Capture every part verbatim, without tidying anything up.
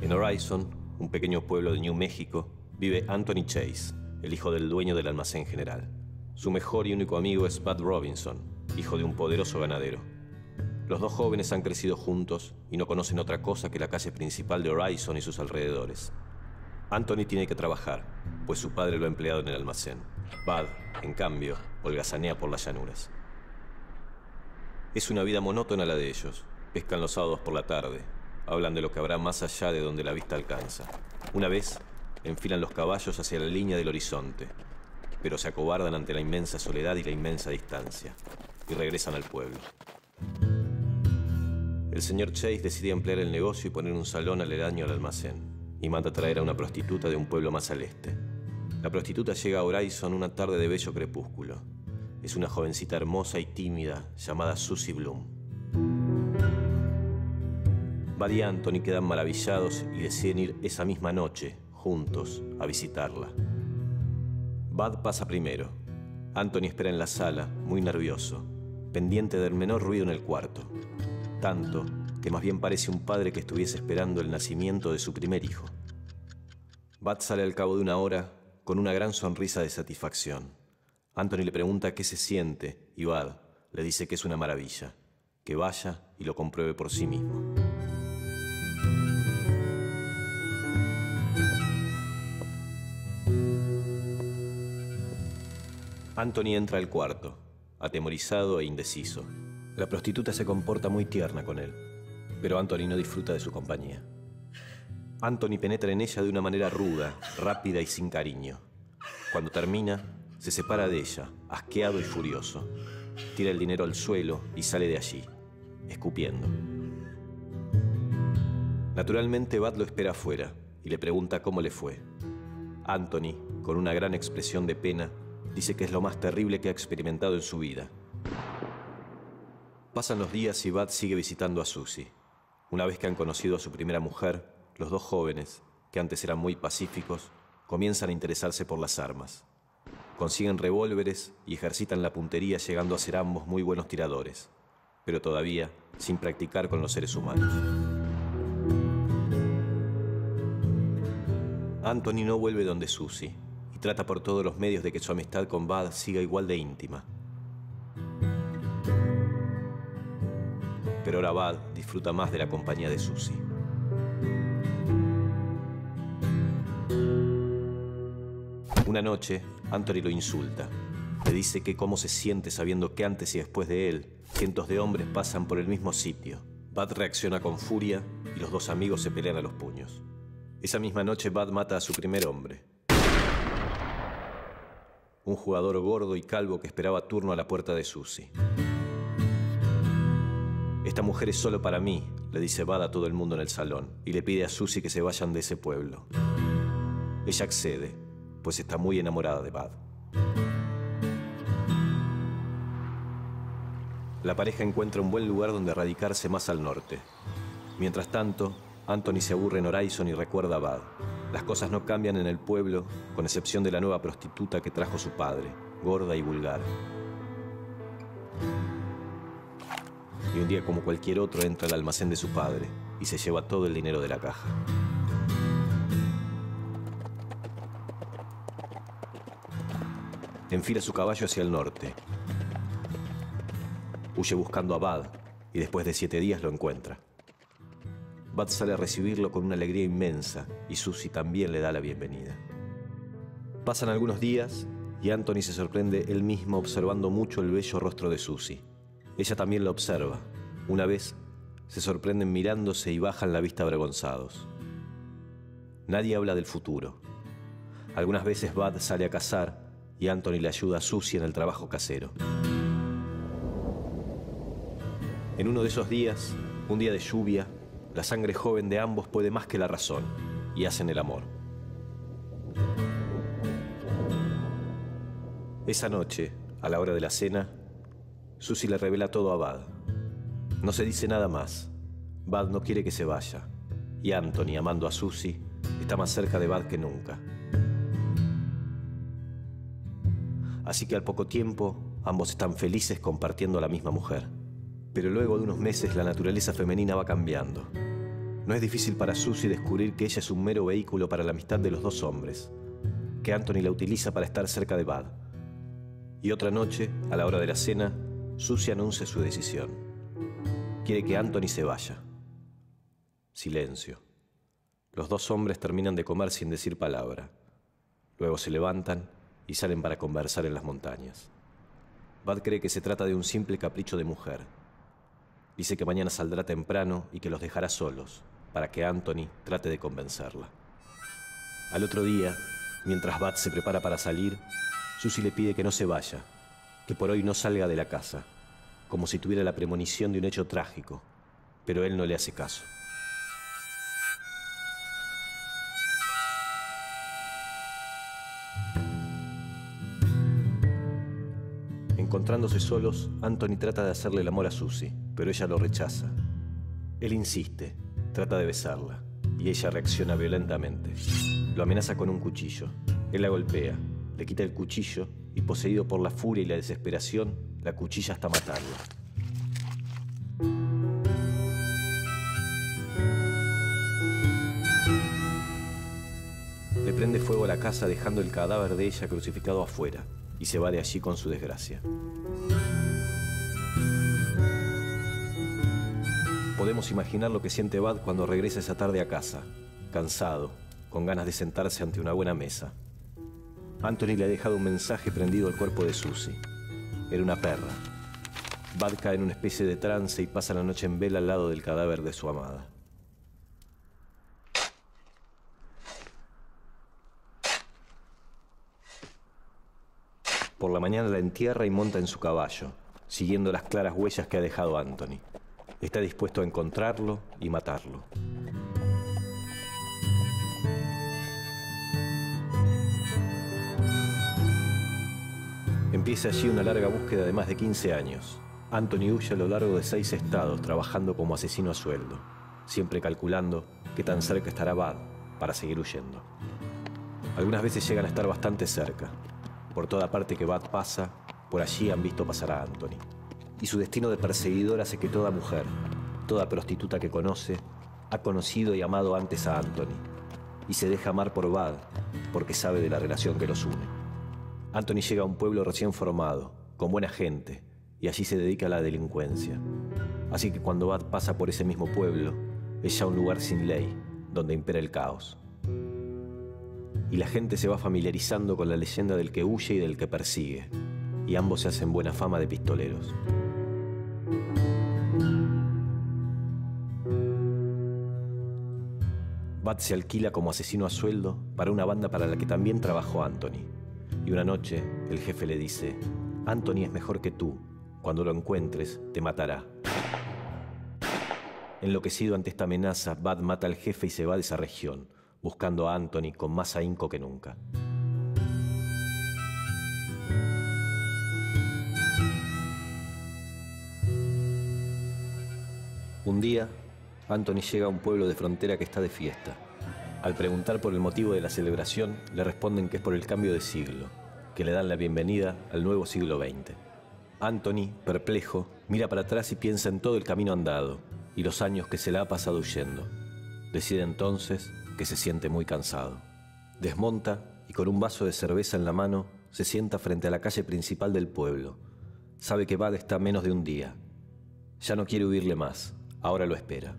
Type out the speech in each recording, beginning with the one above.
En Horizon, un pequeño pueblo de New México, vive Anthony Chase, el hijo del dueño del almacén general. Su mejor y único amigo es Bud Robinson, hijo de un poderoso ganadero. Los dos jóvenes han crecido juntos y no conocen otra cosa que la calle principal de Horizon y sus alrededores. Anthony tiene que trabajar, pues su padre lo ha empleado en el almacén. Bud, en cambio, holgazanea por las llanuras. Es una vida monótona la de ellos. Pescan los sábados por la tarde. Hablan de lo que habrá más allá de donde la vista alcanza. Una vez, enfilan los caballos hacia la línea del horizonte, pero se acobardan ante la inmensa soledad y la inmensa distancia, y regresan al pueblo. El señor Chase decide ampliar el negocio y poner un salón aledaño al almacén, y manda traer a una prostituta de un pueblo más al este. La prostituta llega a Horizon una tarde de bello crepúsculo. Es una jovencita hermosa y tímida llamada Susie Bloom. Bud y Anthony quedan maravillados y deciden ir esa misma noche, juntos, a visitarla. Bud pasa primero. Anthony espera en la sala, muy nervioso, pendiente del menor ruido en el cuarto. Tanto que más bien parece un padre que estuviese esperando el nacimiento de su primer hijo. Bud sale al cabo de una hora con una gran sonrisa de satisfacción. Anthony le pregunta qué se siente y Bud le dice que es una maravilla, que vaya y lo compruebe por sí mismo. Anthony entra al cuarto, atemorizado e indeciso. La prostituta se comporta muy tierna con él, pero Anthony no disfruta de su compañía. Anthony penetra en ella de una manera ruda, rápida y sin cariño. Cuando termina, se separa de ella, asqueado y furioso. Tira el dinero al suelo y sale de allí, escupiendo. Naturalmente, Bud lo espera afuera y le pregunta cómo le fue. Anthony, con una gran expresión de pena, dice que es lo más terrible que ha experimentado en su vida. Pasan los días y Bud sigue visitando a Susie. Una vez que han conocido a su primera mujer, los dos jóvenes, que antes eran muy pacíficos, comienzan a interesarse por las armas. Consiguen revólveres y ejercitan la puntería, llegando a ser ambos muy buenos tiradores, pero todavía sin practicar con los seres humanos. Anthony no vuelve donde Susie y trata por todos los medios de que su amistad con Bud siga igual de íntima. Pero ahora Bud disfruta más de la compañía de Susie. Una noche, Anthony lo insulta. Le dice que cómo se siente sabiendo que antes y después de él, cientos de hombres pasan por el mismo sitio. Bud reacciona con furia y los dos amigos se pelean a los puños. Esa misma noche, Bud mata a su primer hombre. Un jugador gordo y calvo que esperaba turno a la puerta de Susie. Esta mujer es solo para mí, le dice Bud a todo el mundo en el salón, y le pide a Susie que se vayan de ese pueblo. Ella accede, pues está muy enamorada de Bud. La pareja encuentra un buen lugar donde radicarse más al norte. Mientras tanto, Anthony se aburre en Horizon y recuerda a Bud. Las cosas no cambian en el pueblo, con excepción de la nueva prostituta que trajo su padre, gorda y vulgar. Y un día, como cualquier otro, entra al almacén de su padre y se lleva todo el dinero de la caja. Enfila su caballo hacia el norte. Huye buscando a Bud y después de siete días lo encuentra. Bud sale a recibirlo con una alegría inmensa y Susie también le da la bienvenida. Pasan algunos días y Anthony se sorprende él mismo observando mucho el bello rostro de Susie. Ella también lo observa. Una vez se sorprenden mirándose y bajan la vista avergonzados. Nadie habla del futuro. Algunas veces Bud sale a cazar y Anthony le ayuda a Susie en el trabajo casero. En uno de esos días, un día de lluvia, la sangre joven de ambos puede más que la razón y hacen el amor. Esa noche, a la hora de la cena, Susie le revela todo a Bud. No se dice nada más. Bud no quiere que se vaya. Y Anthony, amando a Susie, está más cerca de Bud que nunca. Así que al poco tiempo, ambos están felices compartiendo la misma mujer. Pero luego de unos meses, la naturaleza femenina va cambiando. No es difícil para Susie descubrir que ella es un mero vehículo para la amistad de los dos hombres, que Anthony la utiliza para estar cerca de Bud. Y otra noche, a la hora de la cena, Susie anuncia su decisión. Quiere que Anthony se vaya. Silencio. Los dos hombres terminan de comer sin decir palabra. Luego se levantan y salen para conversar en las montañas. Bud cree que se trata de un simple capricho de mujer. Dice que mañana saldrá temprano y que los dejará solos, para que Anthony trate de convencerla. Al otro día, mientras Bud se prepara para salir, Susie le pide que no se vaya, que por hoy no salga de la casa, como si tuviera la premonición de un hecho trágico, pero él no le hace caso. Encontrándose solos, Anthony trata de hacerle el amor a Susie, pero ella lo rechaza. Él insiste, trata de besarla, y ella reacciona violentamente. Lo amenaza con un cuchillo. Él la golpea, le quita el cuchillo y, poseído por la furia y la desesperación, la cuchilla hasta matarla. Le prende fuego a la casa dejando el cadáver de ella crucificado afuera y se va de allí con su desgracia. Podemos imaginar lo que siente Bud cuando regresa esa tarde a casa, cansado, con ganas de sentarse ante una buena mesa. Anthony le ha dejado un mensaje prendido al cuerpo de Susie. Era una perra. Bud cae en una especie de trance y pasa la noche en vela al lado del cadáver de su amada. Por la mañana la entierra y monta en su caballo, siguiendo las claras huellas que ha dejado Anthony. Está dispuesto a encontrarlo y matarlo. Empieza allí una larga búsqueda de más de quince años. Anthony huye a lo largo de seis estados, trabajando como asesino a sueldo, siempre calculando qué tan cerca estará Bud para seguir huyendo. Algunas veces llegan a estar bastante cerca. Por toda parte que Bud pasa, por allí han visto pasar a Anthony. Y su destino de perseguidor hace que toda mujer, toda prostituta que conoce, ha conocido y amado antes a Anthony. Y se deja amar por Bud, porque sabe de la relación que los une. Anthony llega a un pueblo recién formado, con buena gente, y allí se dedica a la delincuencia. Así que cuando Bud pasa por ese mismo pueblo, es ya un lugar sin ley, donde impera el caos. Y la gente se va familiarizando con la leyenda del que huye y del que persigue, y ambos se hacen buena fama de pistoleros. Bud se alquila como asesino a sueldo para una banda para la que también trabajó Anthony. Y una noche, el jefe le dice: Anthony es mejor que tú. Cuando lo encuentres, te matará. Enloquecido ante esta amenaza, Bud mata al jefe y se va de esa región, buscando a Anthony con más ahínco que nunca. Un día, Anthony llega a un pueblo de frontera que está de fiesta. Al preguntar por el motivo de la celebración, le responden que es por el cambio de siglo, que le dan la bienvenida al nuevo siglo veinte. Anthony, perplejo, mira para atrás y piensa en todo el camino andado y los años que se le ha pasado huyendo. Decide entonces que se siente muy cansado. Desmonta y con un vaso de cerveza en la mano se sienta frente a la calle principal del pueblo. Sabe que Bud está a menos de un día. Ya no quiere huirle más, ahora lo espera.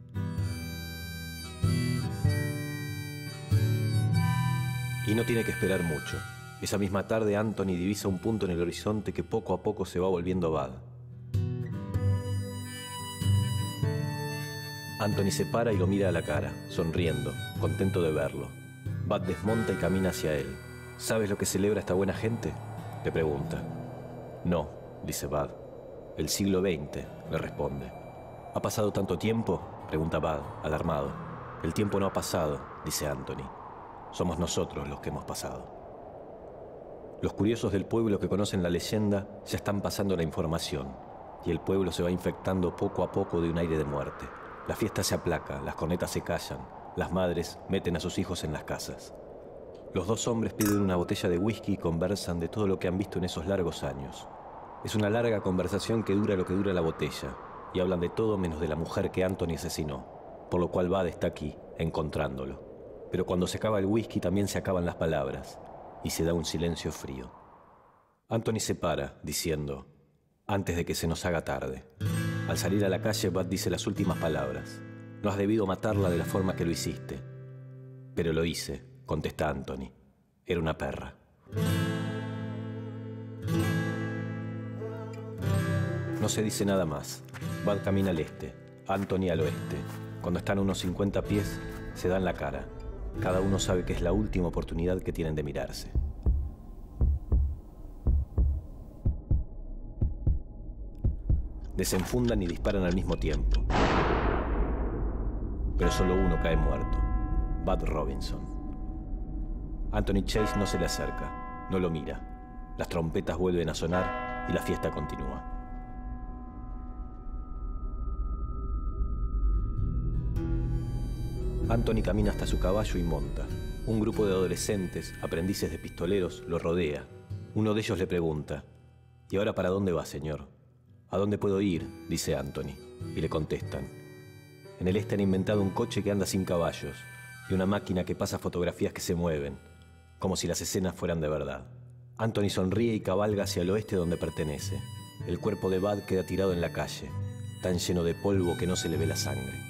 Y no tiene que esperar mucho. Esa misma tarde Anthony divisa un punto en el horizonte que poco a poco se va volviendo Bud. Anthony se para y lo mira a la cara, sonriendo, contento de verlo. Bud desmonta y camina hacia él. ¿Sabes lo que celebra esta buena gente?, le pregunta. No, dice Bud. El siglo veinte, le responde. ¿Ha pasado tanto tiempo?, pregunta Bud, alarmado. El tiempo no ha pasado, dice Anthony. Somos nosotros los que hemos pasado. Los curiosos del pueblo que conocen la leyenda ya están pasando la información, y el pueblo se va infectando poco a poco de un aire de muerte. La fiesta se aplaca, las cornetas se callan, las madres meten a sus hijos en las casas. Los dos hombres piden una botella de whisky y conversan de todo lo que han visto en esos largos años. Es una larga conversación que dura lo que dura la botella, y hablan de todo menos de la mujer que Anthony asesinó. por lo cual Bud está aquí, encontrándolo. Pero cuando se acaba el whisky también se acaban las palabras y se da un silencio frío. Anthony se para, diciendo, antes de que se nos haga tarde. Al salir a la calle, Bud dice las últimas palabras. No has debido matarla de la forma que lo hiciste. Pero lo hice, contesta Anthony. Era una perra. No se dice nada más. Bud camina al este, Anthony al oeste. Cuando están a unos cincuenta pies, se dan la cara. Cada uno sabe que es la última oportunidad que tienen de mirarse. Desenfundan y disparan al mismo tiempo. Pero solo uno cae muerto. Bud Robinson. Anthony Chase no se le acerca, no lo mira. Las trompetas vuelven a sonar y la fiesta continúa. Anthony camina hasta su caballo y monta. Un grupo de adolescentes, aprendices de pistoleros, lo rodea. Uno de ellos le pregunta, ¿y ahora para dónde va, señor? ¿A dónde puedo ir?, dice Anthony. Y le contestan, en el este han inventado un coche que anda sin caballos y una máquina que pasa fotografías que se mueven, como si las escenas fueran de verdad. Anthony sonríe y cabalga hacia el oeste donde pertenece. El cuerpo de Bud queda tirado en la calle, tan lleno de polvo que no se le ve la sangre.